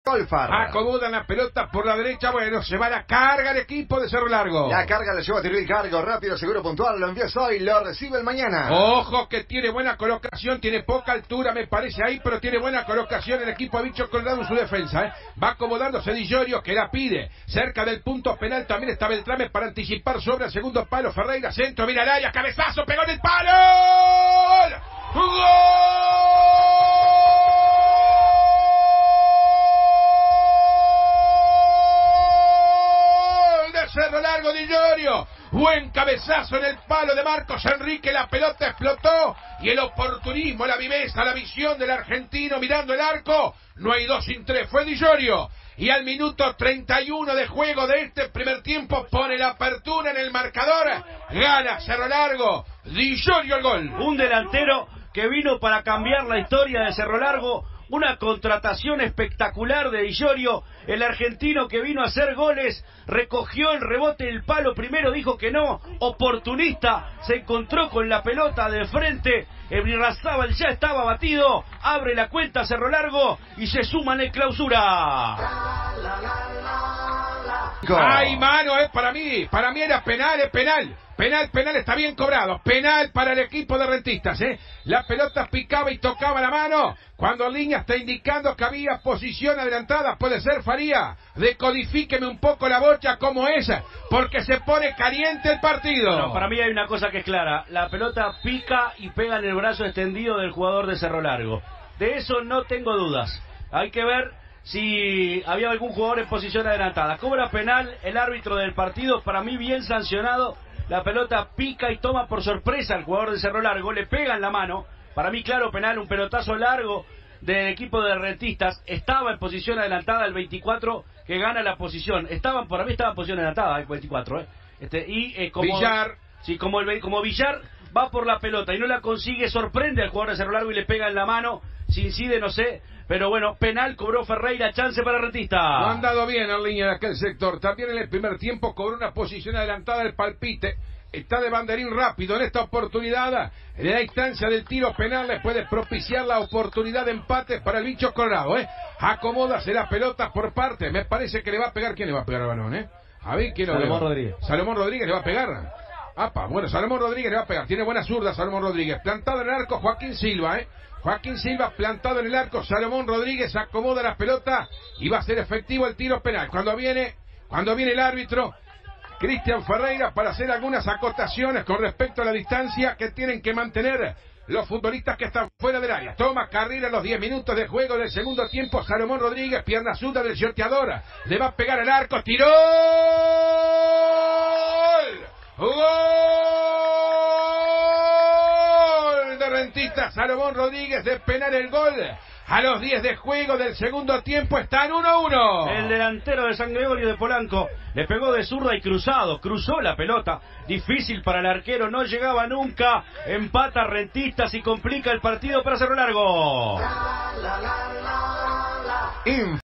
Golfar. Acomodan la pelota por la derecha. Bueno, se va la carga el equipo de Cerro Largo. La carga la lleva Tiril Cargo. Rápido, seguro, puntual. Lo envía hoy, lo recibe el mañana. Ojo que tiene buena colocación. Tiene poca altura, me parece ahí, pero tiene buena colocación el equipo de Bicho Colorado en su defensa. Va acomodándose Di Llorio, que la pide. Cerca del punto penal también está Beltrame para anticipar sobre el segundo palo. Ferreira, centro, mira Araya, cabezazo, pegó en el palo. ¡Gol! Cerro Largo, Di Llorio, buen cabezazo en el palo de Marcos Enrique, la pelota explotó y el oportunismo, la viveza, la visión del argentino mirando el arco, no hay dos sin tres, fue Di Llorio, y al minuto 31 de juego de este primer tiempo pone la apertura en el marcador, gana Cerro Largo, Di Llorio el gol. Un delantero que vino para cambiar la historia de Cerro Largo. Una contratación espectacular de Di Llorio, el argentino que vino a hacer goles, recogió el rebote del palo, primero dijo que no, oportunista, se encontró con la pelota de frente, Ebirrazabal ya estaba batido, abre la cuenta Cerro Largo y se suma en el clausura. Ay, mano, para mí era penal, es penal. Penal, está bien cobrado. Penal para el equipo de Rentistas, La pelota picaba y tocaba la mano. Cuando Línea está indicando que había posición adelantada, puede ser Faría. Decodifíqueme un poco la bocha como esa, porque se pone caliente el partido. No, para mí hay una cosa que es clara. La pelota pica y pega en el brazo extendido del jugador de Cerro Largo. De eso no tengo dudas. Hay que ver si había algún jugador en posición adelantada. Cobra penal el árbitro del partido, para mí bien sancionado. La pelota pica y toma por sorpresa al jugador de Cerro Largo, le pega en la mano, para mí claro penal, un pelotazo largo del equipo de Rentistas, estaba en posición adelantada el 24 que gana la posición, para mí estaba en posición adelantada el 24, como Villar, sí, como Villar va por la pelota y no la consigue, sorprende al jugador de Cerro Largo y le pega en la mano, si incide no sé, pero bueno, penal cobró Ferreira, chance para Rentistas. No han dado bien en línea de aquel sector. También en el primer tiempo cobró una posición adelantada el Palpite. Está de banderín rápido en esta oportunidad. En la instancia del tiro penal le puede propiciar la oportunidad de empate para el Bicho Colorado. Acomódase la pelota por parte. Me parece que le va a pegar. ¿Quién le va a pegar al balón? A ver, ¿quién lo Salomón Rodríguez. Salomón Rodríguez le va a pegar. Bueno, Salomón Rodríguez le va a pegar. Tiene buena zurda Salomón Rodríguez. Plantado en el arco Joaquín Silva, Joaquín Silva plantado en el arco, Salomón Rodríguez acomoda la pelota y va a ser efectivo el tiro penal. Cuando viene el árbitro, Cristian Ferreira, para hacer algunas acotaciones con respecto a la distancia que tienen que mantener los futbolistas que están fuera del área. Toma carrera a los 10 minutos de juego del segundo tiempo, Salomón Rodríguez, pierna zurda del sorteador, le va a pegar al arco, tiró. ¡Gol! Rentistas, Salomón Rodríguez de penal el gol. A los 10 de juego del segundo tiempo están 1-1. El delantero de San Gregorio de Polanco le pegó de zurda y cruzó la pelota. Difícil para el arquero, no llegaba nunca. Empata Rentistas y complica el partido para Cerro Largo.